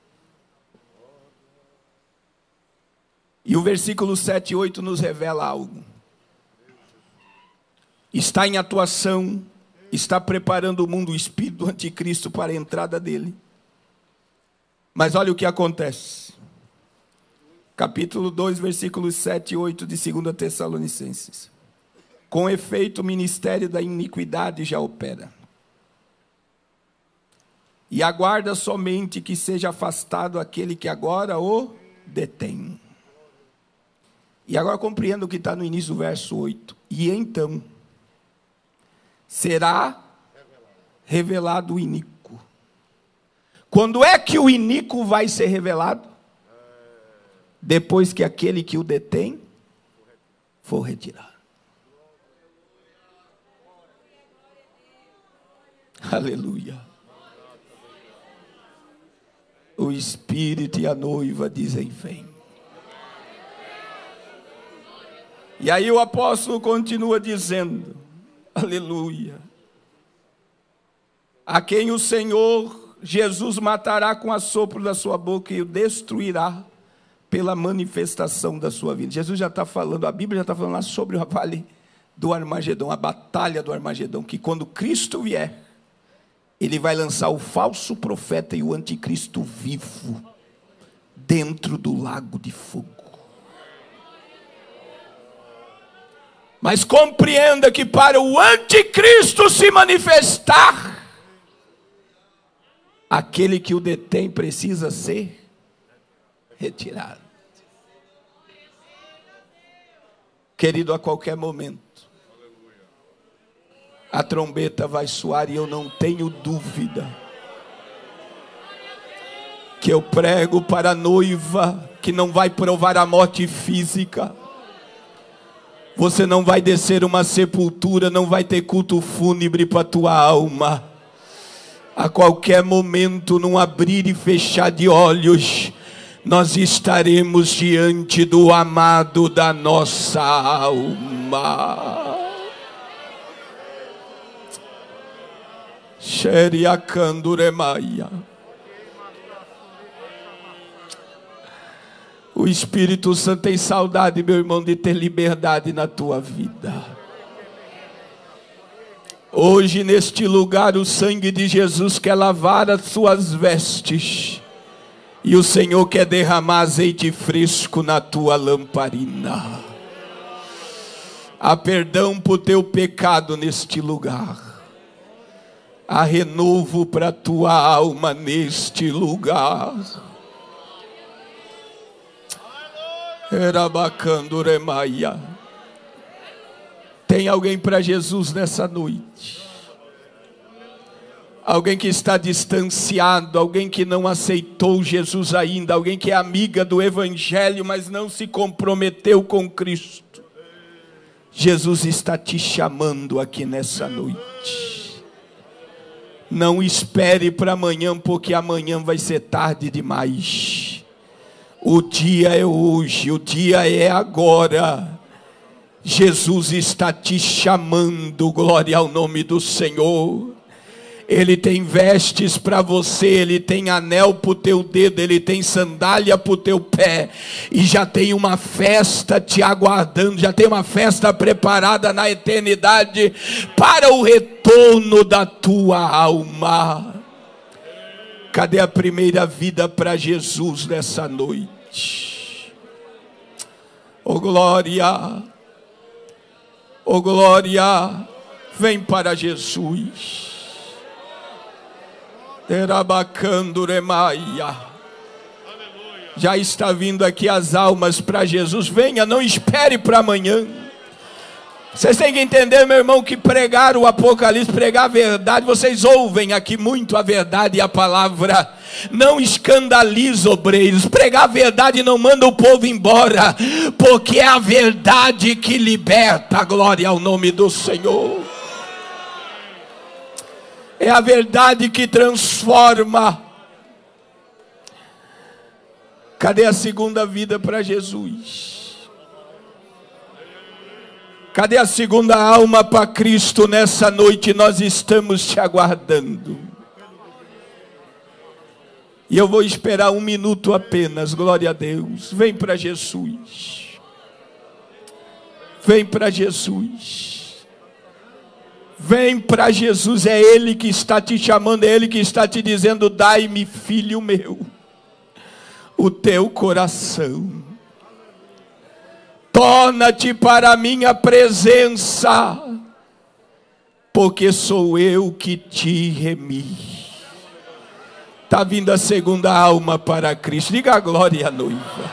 E o versículo 7 e 8 nos revela algo. Está em atuação, está preparando o mundo, o espírito do anticristo para a entrada dele. Mas olha o que acontece. Capítulo 2, versículos 7 e 8 de 2 Tessalonicenses. Com efeito, o ministério da iniquidade já opera. E aguarda somente que seja afastado aquele que agora o detém. E agora compreenda o que está no início do verso 8. E então será revelado o iníquo. Quando é que o iníquo vai ser revelado? Depois que aquele que o detém for retirado. Aleluia. O Espírito e a noiva dizem: vem. E aí o apóstolo continua dizendo: aleluia. A quem o Senhor Jesus matará com assopro da sua boca e o destruirá pela manifestação da sua vida. Jesus já está falando, a Bíblia já está falando lá sobre o vale do Armagedon, a batalha do Armagedon, que quando Cristo vier, ele vai lançar o falso profeta e o anticristo vivo dentro do lago de fogo. Mas compreenda que para o anticristo se manifestar, aquele que o detém precisa ser retirado. Querido, a qualquer momento a trombeta vai soar, e eu não tenho dúvida que eu prego para a noiva que não vai provar a morte física. Você não vai descer uma sepultura, não vai ter culto fúnebre para a tua alma. A qualquer momento, num abrir e fechar de olhos, nós estaremos diante do amado da nossa alma. Xeriacanduremaia. O Espírito Santo tem saudade, meu irmão, de ter liberdade na tua vida. Hoje, neste lugar, o sangue de Jesus quer lavar as suas vestes. E o Senhor quer derramar azeite fresco na tua lamparina. Há perdão por teu pecado neste lugar. Há renovo para a tua alma neste lugar. Erabacanduremaia. Tem alguém para Jesus nessa noite? Alguém que está distanciado, alguém que não aceitou Jesus ainda, alguém que é amiga do Evangelho, mas não se comprometeu com Cristo. Jesus está te chamando aqui nessa noite. Não espere para amanhã, porque amanhã vai ser tarde demais. O dia é hoje, o dia é agora. Jesus está te chamando, glória ao nome do Senhor. Ele tem vestes para você, Ele tem anel para o teu dedo, Ele tem sandália para o teu pé, e já tem uma festa te aguardando, já tem uma festa preparada na eternidade, para o retorno da tua alma. Cadê a primeira vida para Jesus nessa noite? Oh glória, oh glória, vem para Jesus. Já está vindo aqui as almas para Jesus. Venha, não espere para amanhã. Vocês têm que entender, meu irmão, que pregar o Apocalipse, pregar a verdade, vocês ouvem aqui muito a verdade e a palavra. Não escandaliza obreiros. Pregar a verdade não manda o povo embora, porque é a verdade que liberta. Glória ao nome do Senhor. É a verdade que transforma. Cadê a segunda vida para Jesus? Cadê a segunda alma para Cristo nessa noite? Nós estamos te aguardando. E eu vou esperar 1 minuto apenas, glória a Deus. Vem para Jesus. Vem para Jesus. Vem para Jesus, é Ele que está te chamando, é Ele que está te dizendo: dai-me, filho meu, o teu coração. Torna-te para a minha presença, porque sou eu que te remi. Está vindo a segunda alma para Cristo. Diga a glória à noiva.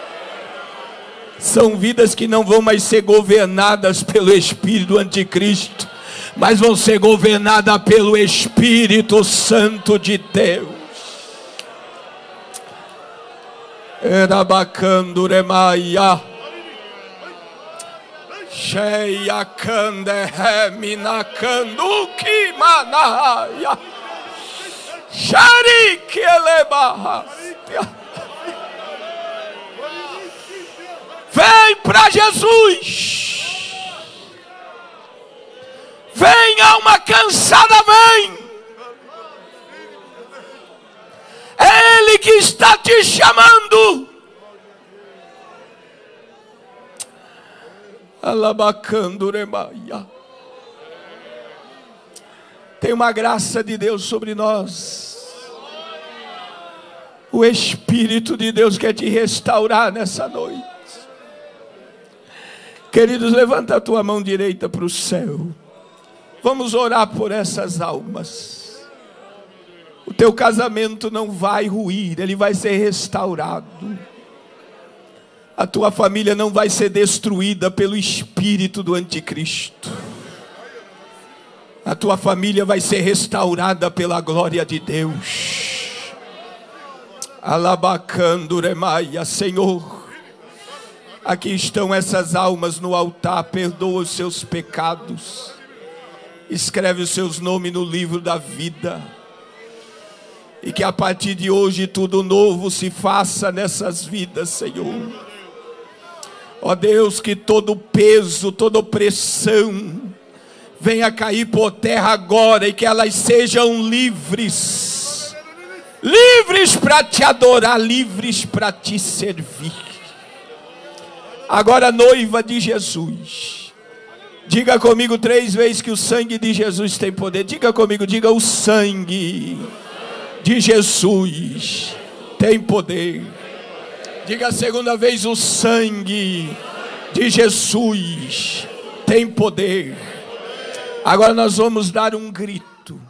São vidas que não vão mais ser governadas pelo espírito do anticristo, mas vão ser governadas pelo Espírito Santo de Deus. Erabacanduremaia. Cheia cande remina canduki manaya. Xarique elebahastia. Vem para Jesus. Vem, alma cansada, vem. É Ele que está te chamando. Alabacanduremaia. Tem uma graça de Deus sobre nós. O Espírito de Deus quer te restaurar nessa noite. Queridos, levanta a tua mão direita para o céu. Vamos orar por essas almas. O teu casamento não vai ruir, ele vai ser restaurado. A tua família não vai ser destruída pelo espírito do anticristo. A tua família vai ser restaurada pela glória de Deus. Alabacanduremaia. Senhor, aqui estão essas almas no altar. Perdoa os seus pecados. Escreve os seus nomes no livro da vida. E que a partir de hoje tudo novo se faça nessas vidas, Senhor. Ó Deus, que todo peso, toda opressão venha cair por terra agora e que elas sejam livres. Livres para te adorar, livres para te servir. Agora, noiva de Jesus, diga comigo 3 vezes que o sangue de Jesus tem poder. Diga comigo, diga: o sangue de Jesus tem poder. Diga a segunda vez: o sangue de Jesus tem poder. Agora nós vamos dar um grito.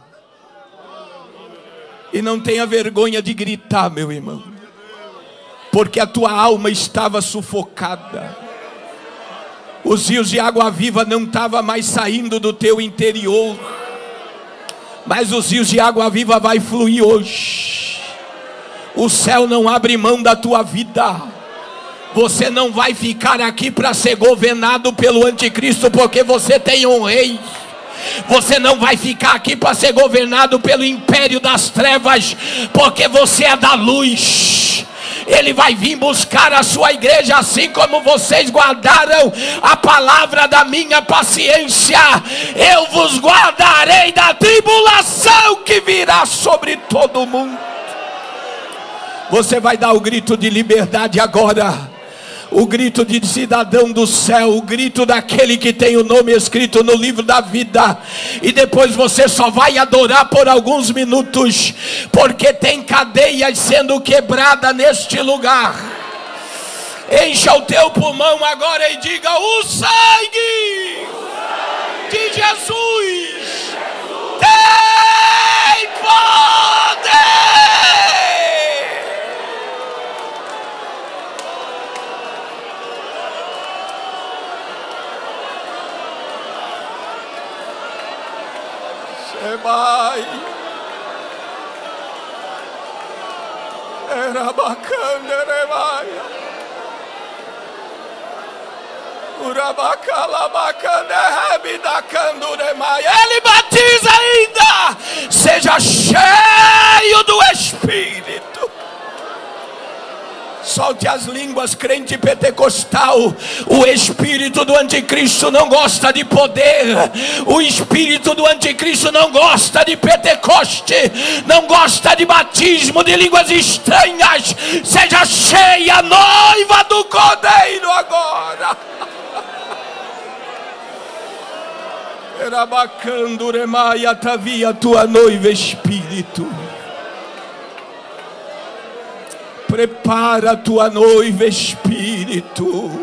E não tenha vergonha de gritar, meu irmão, porque a tua alma estava sufocada. Os rios de água viva não estavam mais saindo do teu interior, mas os rios de água viva vai fluir hoje. O céu não abre mão da tua vida. Você não vai ficar aqui para ser governado pelo anticristo, porque você tem um rei. Você não vai ficar aqui para ser governado pelo império das trevas, porque você é da luz. Ele vai vir buscar a sua igreja, assim como vocês guardaram a palavra da minha paciência. Eu vos guardarei da tribulação que virá sobre todo mundo. Você vai dar o grito de liberdade agora. O grito de cidadão do céu, o grito daquele que tem o nome escrito no livro da vida. E depois você só vai adorar por alguns minutos, porque tem cadeias sendo quebradas neste lugar. Encha o teu pulmão agora e diga: o sangue de Jesus tem poder. Era bacana, Remaia. Ele batiza ainda. Seja cheio do Espírito. Solte as línguas, crente pentecostal. O espírito do anticristo não gosta de poder. O espírito do anticristo não gosta de Pentecoste. Não gosta de batismo de línguas estranhas. Seja cheia, noiva do Cordeiro agora. Era bacando, Remaia, tavia tua noiva, Espírito. Prepara a tua noiva, Espírito.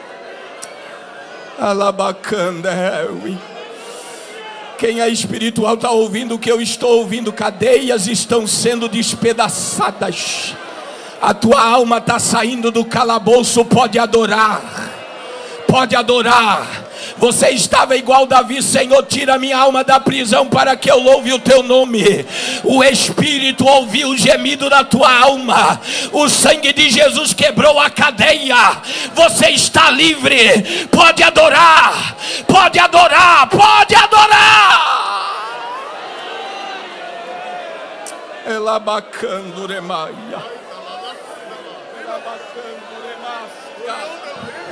Alabacandeui. Quem é espiritual está ouvindo o que eu estou ouvindo. Cadeias estão sendo despedaçadas. A tua alma está saindo do calabouço. Pode adorar. Pode adorar. Você estava igual Davi: Senhor, tira minha alma da prisão para que eu louve o teu nome. O Espírito ouviu o gemido da tua alma. O sangue de Jesus quebrou a cadeia. Você está livre. Pode adorar. Pode adorar. Pode adorar. Elabacando Remaia. Elabacando Remaia.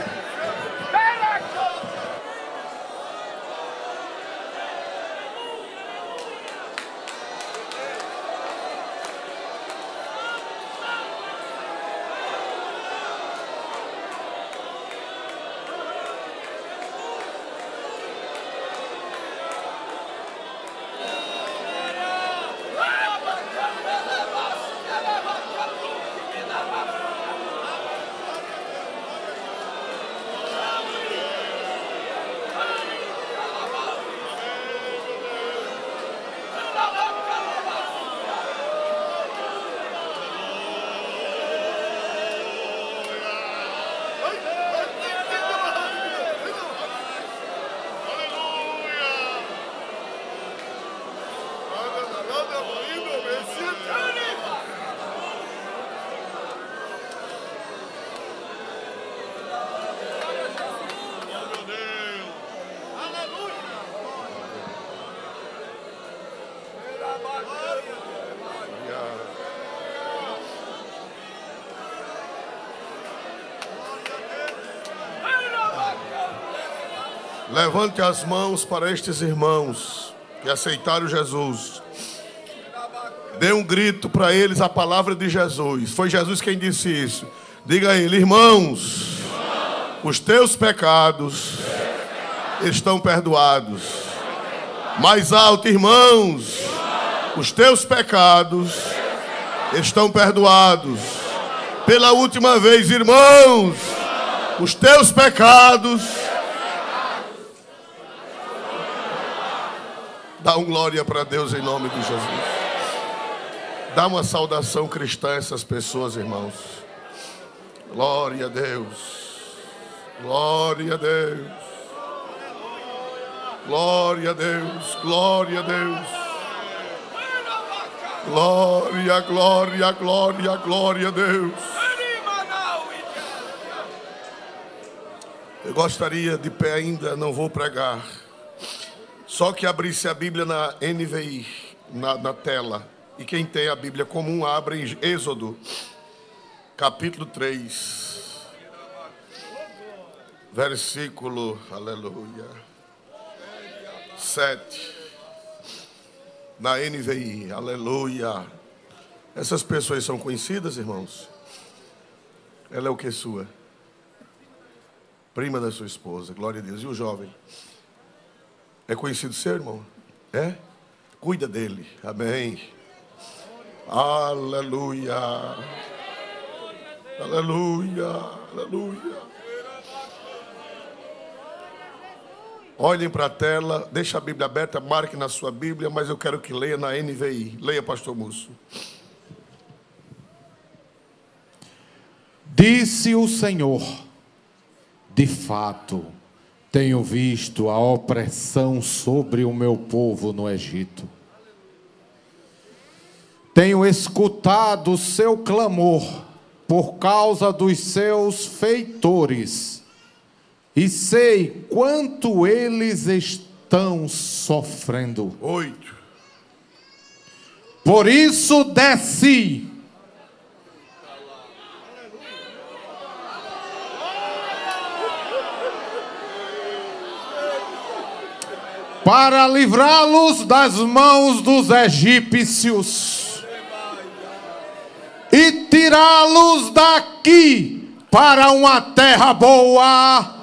Levante as mãos para estes irmãos que aceitaram Jesus. Dê um grito para eles a palavra de Jesus. Foi Jesus quem disse isso. Diga a ele: irmãos, os teus pecados estão perdoados. Mais alto: irmãos, os teus pecados estão perdoados. Pela última vez: irmãos, os teus pecados. Dá um glória para Deus em nome de Jesus. Dá uma saudação cristã a essas pessoas, irmãos. Glória a Deus. Glória a Deus. Glória a Deus. Glória a Deus. Glória, glória, glória, glória a Deus. Eu gostaria de pé ainda, não vou pregar. Só que abrisse a Bíblia na NVI, na tela. E quem tem a Bíblia comum, abra em Êxodo, capítulo 3. Versículo, aleluia, 7. Na NVI, aleluia. Essas pessoas são conhecidas, irmãos? Ela é o que sua? Prima da sua esposa, glória a Deus. E o jovem? É conhecido seu, irmão? É? Cuida dele. Amém. Aleluia. Aleluia. Aleluia. Olhem para a tela. Deixa a Bíblia aberta. Marque na sua Bíblia. Mas eu quero que leia na NVI. Leia, pastor Múcio. Disse o Senhor: de fato, tenho visto a opressão sobre o meu povo no Egito. tenho escutado o seu clamor por causa dos seus feitores, e sei quanto eles estão sofrendo. 8. Por isso desci para livrá-los das mãos dos egípcios e tirá-los daqui para uma terra boa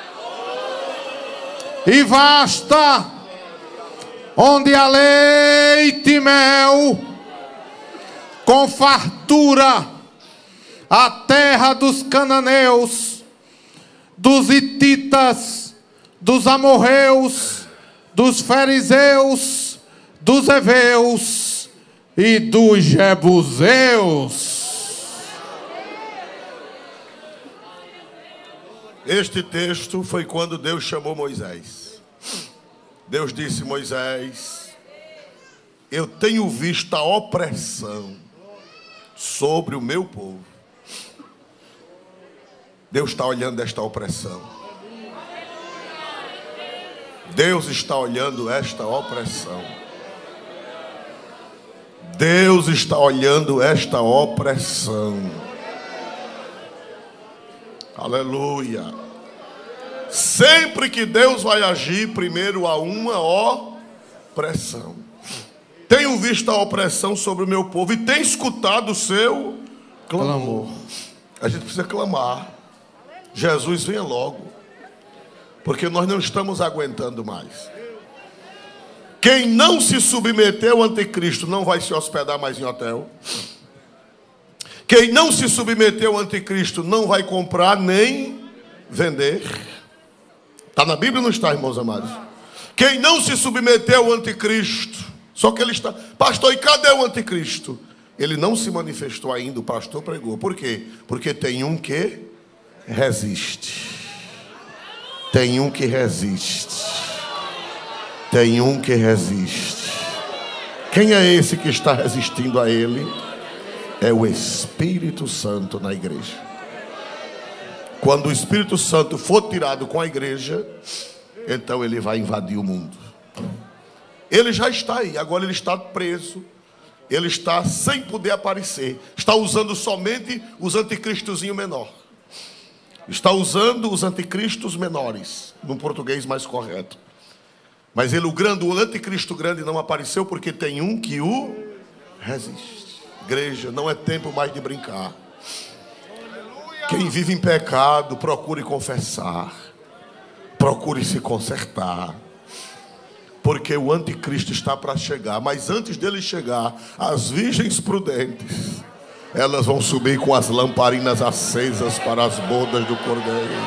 e vasta, onde há leite e mel, com fartura, a terra dos cananeus, dos hititas, dos amorreus, dos fariseus, dos heveus e dos jebuseus. Este texto foi quando Deus chamou Moisés. Deus disse: Moisés, eu tenho visto a opressão sobre o meu povo. Deus está olhando esta opressão. Deus está olhando esta opressão. Deus está olhando esta opressão. Aleluia. Sempre que Deus vai agir, primeiro há uma opressão. Tenho visto a opressão sobre o meu povo e tenho escutado o seu clamor. A gente precisa clamar. Jesus, venha logo, porque nós não estamos aguentando mais. Quem não se submeteu ao anticristo não vai se hospedar mais em hotel. Quem não se submeteu ao anticristo não vai comprar nem vender. Está na Bíblia ou não está, irmãos amados? Quem não se submeteu ao anticristo, só que ele está... Pastor, e cadê o anticristo? Ele não se manifestou ainda, o pastor pregou. Por quê? Porque tem um que resiste. Tem um que resiste. Tem um que resiste. Quem é esse que está resistindo a ele? É o Espírito Santo na igreja. Quando o Espírito Santo for tirado com a igreja, então ele vai invadir o mundo. Ele já está aí, agora ele está preso. Ele está sem poder aparecer. Está usando somente os anticristozinhos menores. Está usando os anticristos menores, num português mais correto. Mas ele, o anticristo grande não apareceu porque tem um que o resiste. Igreja, não é tempo mais de brincar. Quem vive em pecado, procure confessar. Procure se consertar. Porque o anticristo está para chegar. Mas antes dele chegar, as virgens prudentes, elas vão subir com as lamparinas acesas para as bodas do Cordeiro.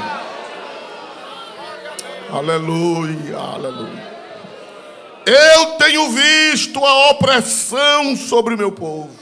Aleluia, aleluia. Eu tenho visto a opressão sobre o meu povo.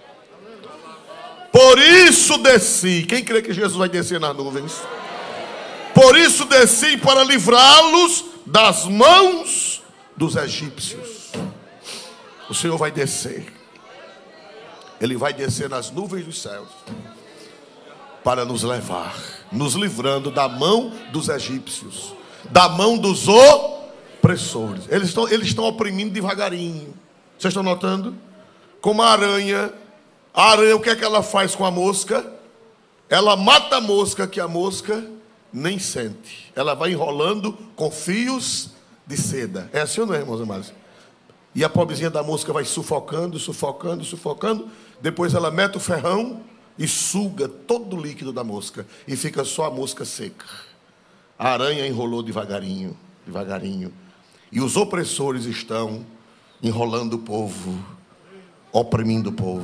Por isso desci. Quem crê que Jesus vai descer nas nuvens? Por isso desci para livrá-los das mãos dos egípcios. O Senhor vai descer. Ele vai descer nas nuvens dos céus para nos levar, nos livrando da mão dos egípcios, da mão dos opressores. Eles estão oprimindo devagarinho. Vocês estão notando? Como a aranha. A aranha, o que é que ela faz com a mosca? Ela mata a mosca, que a mosca nem sente. Ela vai enrolando com fios de seda. É assim ou não é, irmãos amados? E a pobrezinha da mosca vai sufocando, sufocando, sufocando. Depois ela mete o ferrão e suga todo o líquido da mosca. E fica só a mosca seca. A aranha enrolou devagarinho, devagarinho. E os opressores estão enrolando o povo, oprimindo o povo.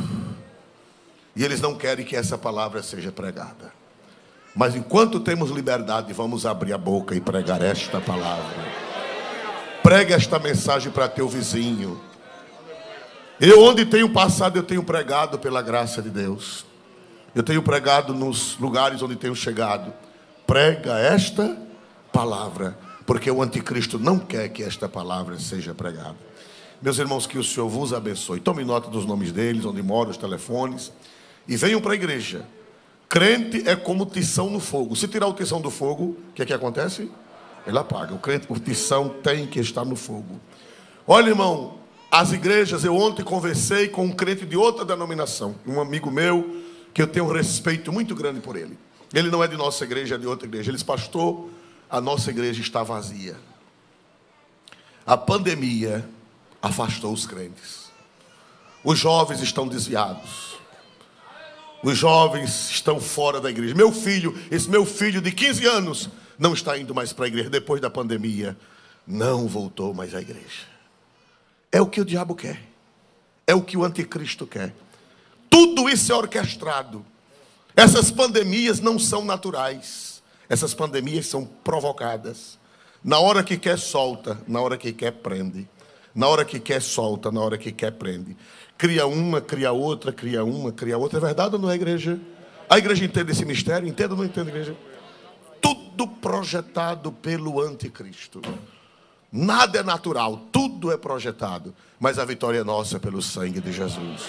E eles não querem que essa palavra seja pregada. Mas enquanto temos liberdade, vamos abrir a boca e pregar esta palavra. Pregue esta mensagem para teu vizinho. Eu, onde tenho passado, eu tenho pregado pela graça de Deus. Eu tenho pregado nos lugares onde tenho chegado. Prega esta palavra, porque o anticristo não quer que esta palavra seja pregada. Meus irmãos, que o Senhor vos abençoe. Tome nota dos nomes deles, onde moram, os telefones. E venham para a igreja. Crente é como tição no fogo. Se tirar o tição do fogo, o que é que acontece? Ele apaga. O tição tem que estar no fogo. Olha, irmão, as igrejas, eu ontem conversei com um crente de outra denominação. Um amigo meu, que eu tenho um respeito muito grande por ele. Ele não é de nossa igreja, é de outra igreja. Ele disse: pastor, a nossa igreja está vazia. A pandemia afastou os crentes. Os jovens estão desviados. Os jovens estão fora da igreja. Esse meu filho de 15 anos, não está indo mais para a igreja. Depois da pandemia, não voltou mais à igreja. É o que o diabo quer. É o que o anticristo quer. Tudo isso é orquestrado. Essas pandemias não são naturais. Essas pandemias são provocadas. Na hora que quer, solta. Na hora que quer, prende. Na hora que quer, solta. Na hora que quer, prende. Cria uma, cria outra, cria uma, cria outra. É verdade ou não é, igreja? A igreja entende esse mistério? Entende ou não entende, igreja? Tudo projetado pelo anticristo. Nada é natural, tudo é projetado. Mas a vitória é nossa pelo sangue de Jesus.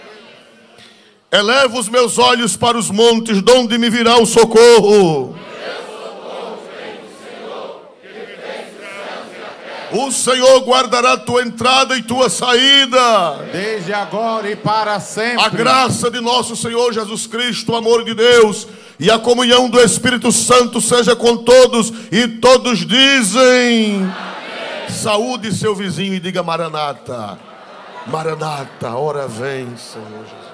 Elevo os meus olhos para os montes, de onde me virá o socorro. O Senhor guardará tua entrada e tua saída, desde agora e para sempre. A graça de nosso Senhor Jesus Cristo, o amor de Deus e a comunhão do Espírito Santo seja com todos. E todos dizem: amém. Saúde seu vizinho e diga: Maranata. Maranata, ora vem, Senhor Jesus.